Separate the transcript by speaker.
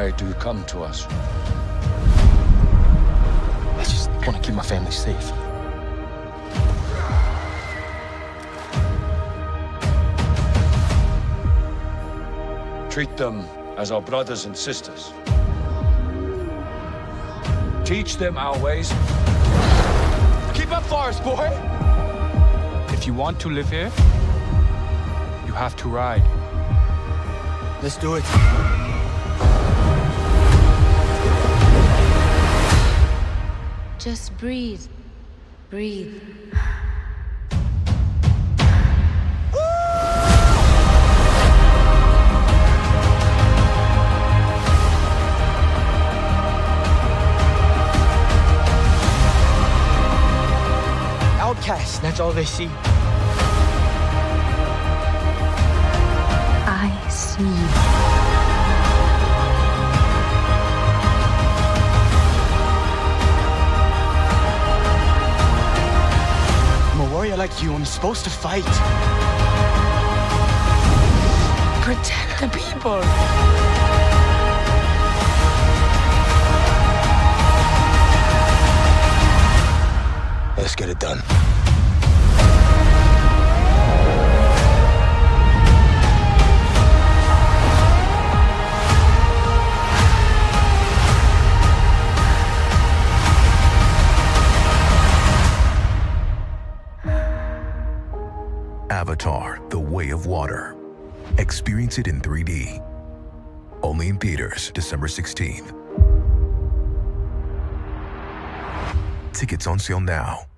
Speaker 1: Why do you come to us?
Speaker 2: I just want to keep my family safe.
Speaker 1: Treat them as our brothers and sisters. Teach them our ways.
Speaker 2: Keep up, Forest boy!
Speaker 3: If you want to live here, you have to ride.
Speaker 2: Let's do it.
Speaker 4: Just breathe. Breathe.
Speaker 2: Outcasts, that's all they see.
Speaker 4: I see you.
Speaker 2: I'm a warrior like you. I'm supposed to fight.
Speaker 4: Protect the people.
Speaker 2: Let's get it done.
Speaker 5: Avatar: The Way of Water. Experience it in 3D. Only in theaters, December 16th. Tickets on sale now.